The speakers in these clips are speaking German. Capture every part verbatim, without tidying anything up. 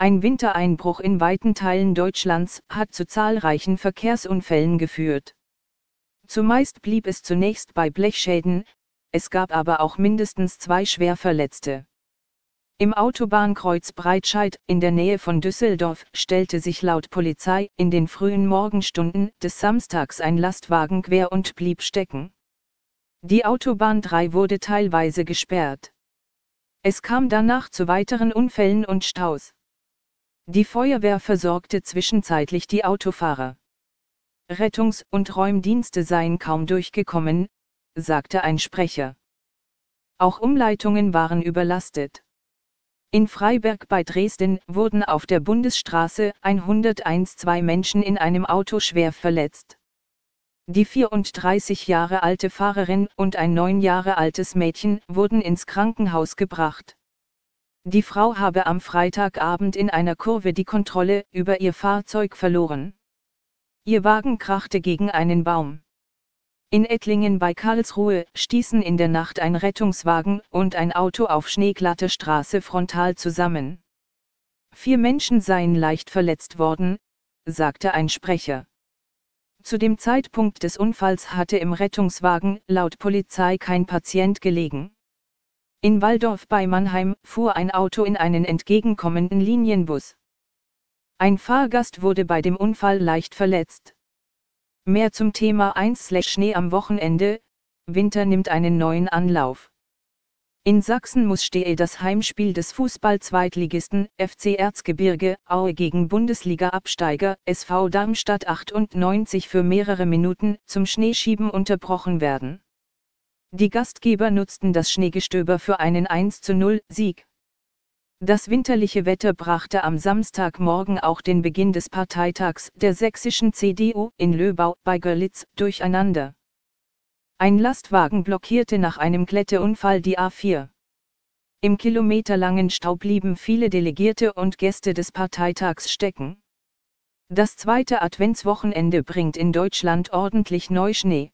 Ein Wintereinbruch in weiten Teilen Deutschlands hat zu zahlreichen Verkehrsunfällen geführt. Zumeist blieb es zunächst bei Blechschäden, es gab aber auch mindestens zwei Schwerverletzte. Im Autobahnkreuz Breitscheid, in der Nähe von Düsseldorf, stellte sich laut Polizei in den frühen Morgenstunden des Samstags ein Lastwagen quer und blieb stecken. Die Autobahn drei wurde teilweise gesperrt. Es kam danach zu weiteren Unfällen und Staus. Die Feuerwehr versorgte zwischenzeitlich die Autofahrer. Rettungs- und Räumdienste seien kaum durchgekommen, sagte ein Sprecher. Auch Umleitungen waren überlastet. In Freiberg bei Dresden wurden auf der Bundesstraße hunderteins zwei Menschen in einem Auto schwer verletzt. Die vierunddreißig Jahre alte Fahrerin und ein neun Jahre altes Mädchen wurden ins Krankenhaus gebracht. Die Frau habe am Freitagabend in einer Kurve die Kontrolle über ihr Fahrzeug verloren. Ihr Wagen krachte gegen einen Baum. In Ettlingen bei Karlsruhe stießen in der Nacht ein Rettungswagen und ein Auto auf schneeglatter Straße frontal zusammen. Vier Menschen seien leicht verletzt worden, sagte ein Sprecher. Zu dem Zeitpunkt des Unfalls hatte im Rettungswagen laut Polizei kein Patient gelegen. In Walldorf bei Mannheim fuhr ein Auto in einen entgegenkommenden Linienbus. Ein Fahrgast wurde bei dem Unfall leicht verletzt. Mehr zum Thema eins Schnee am Wochenende, Winter nimmt einen neuen Anlauf. In Sachsen muss Steh das Heimspiel des Fußball-Zweitligisten F C Erzgebirge Aue gegen Bundesliga-Absteiger S V Darmstadt achtundneunzig für mehrere Minuten zum Schneeschieben unterbrochen werden. Die Gastgeber nutzten das Schneegestöber für einen eins zu null Sieg. Das winterliche Wetter brachte am Samstagmorgen auch den Beginn des Parteitags der sächsischen C D U in Löbau bei Görlitz durcheinander. Ein Lastwagen blockierte nach einem Kletterunfall die A vier. Im kilometerlangen Stau blieben viele Delegierte und Gäste des Parteitags stecken. Das zweite Adventswochenende bringt in Deutschland ordentlich Neuschnee.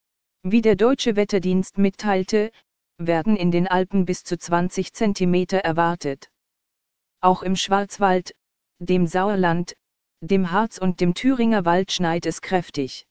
Wie der Deutsche Wetterdienst mitteilte, werden in den Alpen bis zu zwanzig Zentimeter erwartet. Auch im Schwarzwald, dem Sauerland, dem Harz und dem Thüringer Wald schneit es kräftig.